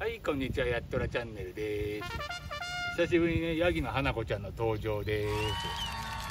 はい、こんにちは、やっとらチャンネルです。久しぶりにね、ヤギの花子ちゃんの登場です。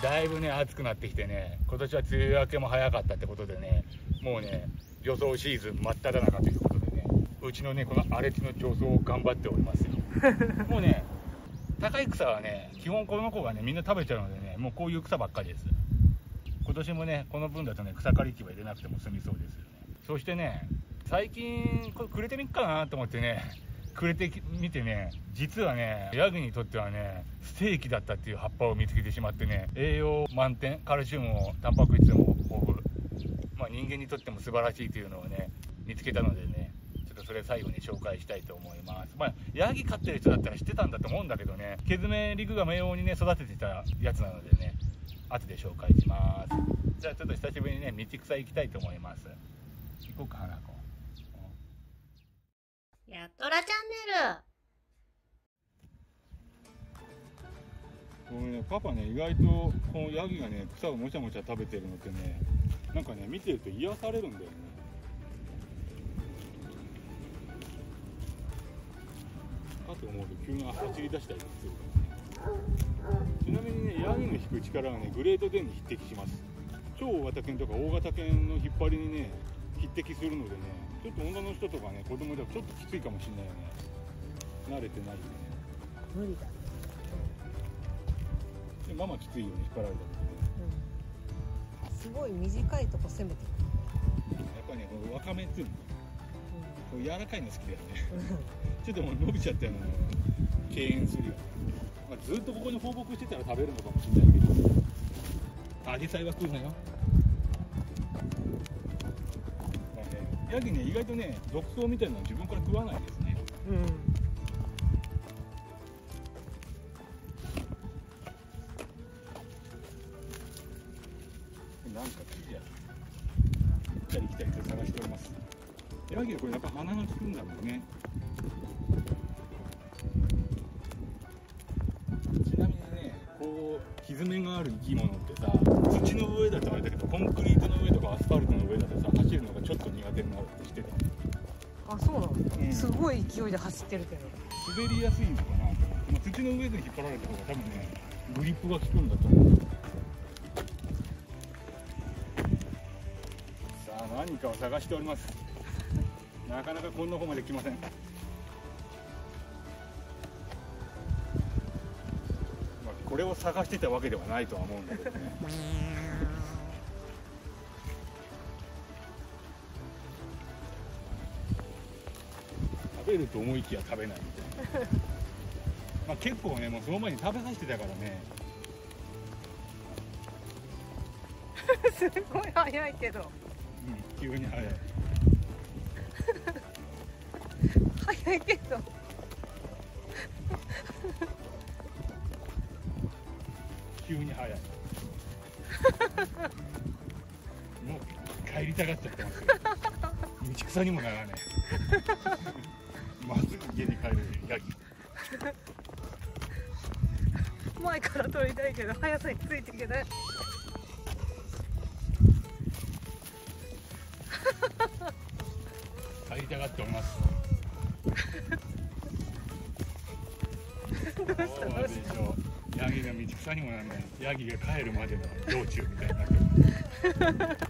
だいぶね、暑くなってきてね、今年は梅雨明けも早かったってことでね、もうね、除草シーズン真っ只中ということでね、うちのね、この荒れ地の除草を頑張っておりますよ。もうね、高い草はね、基本この子がね、みんな食べちゃうのでね、もうこういう草ばっかりです。今年もね、この分だとね、草刈り機は入れなくても済みそうですよね。そしてね、最近これくれてみっかなと思ってね、くれてみてね、実はね、ヤギにとってはね、ステーキだったっていう葉っぱを見つけてしまってね、栄養満点、カルシウムもタンパク質も豊富、人間にとっても素晴らしいというのをね、見つけたのでね、ちょっとそれ最後に紹介したいと思います。ヤギ飼ってる人だったら知ってたんだと思うんだけどね、毛爪陸が名王にね、育ててたやつなのでね、後で紹介します。じゃあちょっと久しぶりにね、道草行きたいと思います。行こうか、花子。 やっとらチャンネル。 これね、パパね、意外とこのヤギがね、草をもちゃもちゃ食べてるのってね、なんかね、見てると癒されるんだよね。かと思うと急に走り出したりするからね。ちなみにね、ヤギの引く力はね、グレード10に匹敵します。超大型犬とか大型犬の引っ張りにね、匹敵するのでね、ちょっと女の人とかね、子供ではちょっときついかもしれないよね。慣れてないよね。 無理だ。 でママきついよね、引っ張られたすごい短いとこ攻めてくる。 やっぱね、このわかめっていうの、こう柔らかいの好きだよね。ちょっともう伸びちゃったような敬遠するよね。ずっとここに放牧してたら食べるのかもしれないけど、アジサイは食うなよ。ヤギね、意外とね、毒草みたいなの自分から食わないですね。なんか木や行ったり来たりと探しております。ヤギはこれやっぱ鼻の利くんだもんね。ちなみにね、こうひずめがある生き物ってさ、土の上だとあれだけど、コンクリートの上とかアスファルトの上だとさ、走るのがちょっと苦手になるって知ってた？ あ、そうなの、すごい勢いで走ってるけど滑りやすいのかなと思って、土の上で引っ張られた方が多分ね、グリップが効くんだと思う。さあ、何かを探しております。なかなかこんな方まで来ません。これを探してたわけではないとは思うんだけどね。食べると思いきや食べないみたいな。結構ね、もうその前に食べさせてたからね。 すごい早いけど。 急に早い。 早いけど。 急に早い。もう帰りたがっちゃってますよ。道草にもならない。まっすぐ家に帰るヤギ。 前から撮りたいけど速さについていけない。 帰りたがっております。 どうしたの？ ヤギが道草にもならない。ヤギが帰るまでの道中みたいになってる。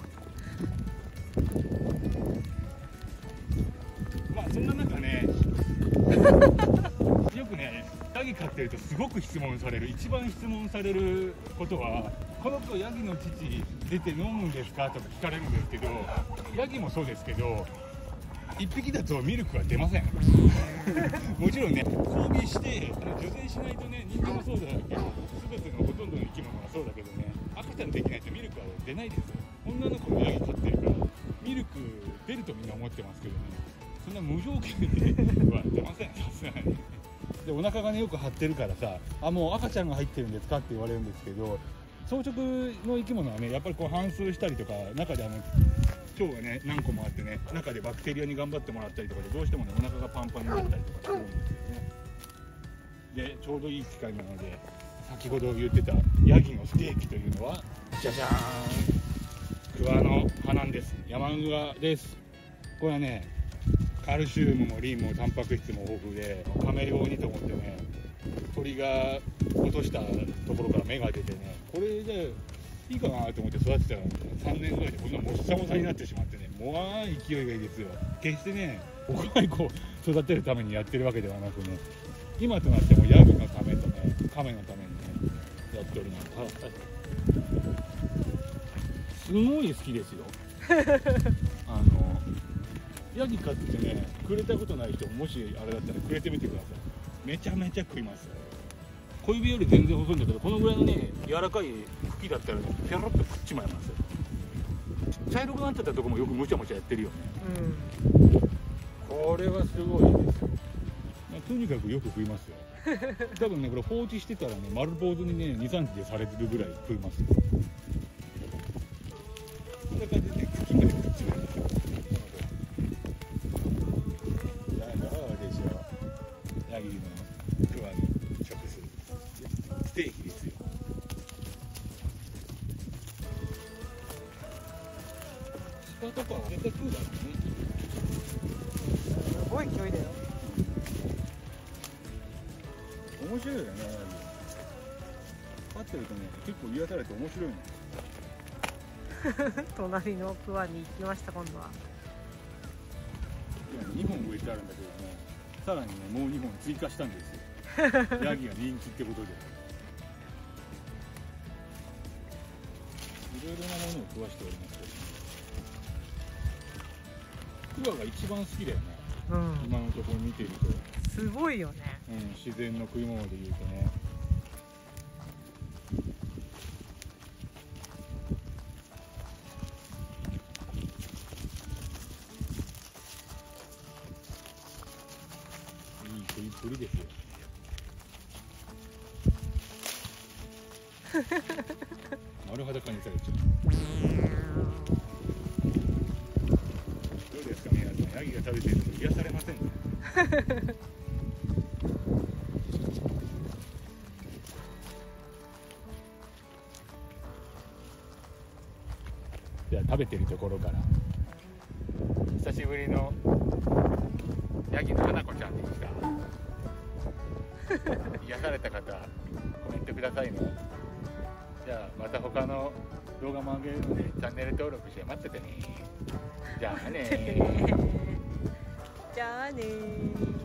そんな中ね、よくね、ヤギ飼ってるとすごく質問される、一番質問されることは、この子ヤギの乳出て飲むんですかとか聞かれるんですけど、ヤギもそうですけど、1匹だとミルクは出ません。もちろんね、交尾して受精しないとね、人間もそうだけど、全てのほとんどの生き物がそうだけどね、赤ちゃんできないとミルクは出ないですよ。女の子のヤギ飼ってるからミルク出るとみんな思ってますけどね、そんな無条件では出ません、さすがに。で、お腹がね、よく張ってるからさ、もう赤ちゃんが入ってるんですかって言われるんですけど、草食の生き物はね、やっぱりこう反芻したりとか、中で腸がね、何個もあってね、中でバクテリアに頑張ってもらったりとかで、どうしてもね、お腹がパンパンになったりとかするんですよね。で、ちょうどいい機会なので、先ほど言ってたヤギのステーキというのは、じゃじゃーん、桑の葉なんです。山桑です。これはね、 カルシウムもリンもタンパク質も豊富で、カメ用にと思ってね、鳥が落としたところから芽が出てね、これでいいかなと思って育てたら、3年ぐらいでこんなもっさもさになってしまってね、もう勢いがいいですよ。決してね、僕がこう育てるためにやってるわけではなくね、今となってもヤギのためとね、カメのためにね、やっております。はい、すごい好きですよ。ヤギ飼ってね、くれたことない人、もしあれだったらくれてみてください。めちゃめちゃ食います。小指より全然細いんだけど、このぐらいのね、柔らかい茎だったらね、ペロッと食っちまいます。茶色くなっちゃったとこもよくもちゃもちゃやってるよね。これはすごいですよ。とにかくよく食いますよ。多分ね、これ放置してたらね、丸坊主にね、2、3日でされてるぐらい食いますよ。こんな感じでね、茎まで食っちまいますよ。ヤギのクワに食すステーキですよ。鹿とかは絶対食うだろうね。 すごい勢いだよ。 面白いよね、ヤギ。飼ってるとね、結構癒されて面白いの。 隣のクワに行きました。今度は今2本植えてあるんだけどね、さらにね、もう2本追加したんですよ。ヤギが人気ってことで。いろいろなものを食わしておりますけど、クワが一番好きだよね。今のところ見てると。 すごいよね。 自然の食い物でいうとね。いい食いっぷりですよ。丸裸にされちゃう。どうですか皆さん、ヤギが食べていると癒されませんね。じゃあ食べてるところから、久しぶりのヤギの花子ちゃんでした。癒された方コメントくださいね。じゃあまた他の動画も上げるのでチャンネル登録して待っててね。じゃあねじゃあねー。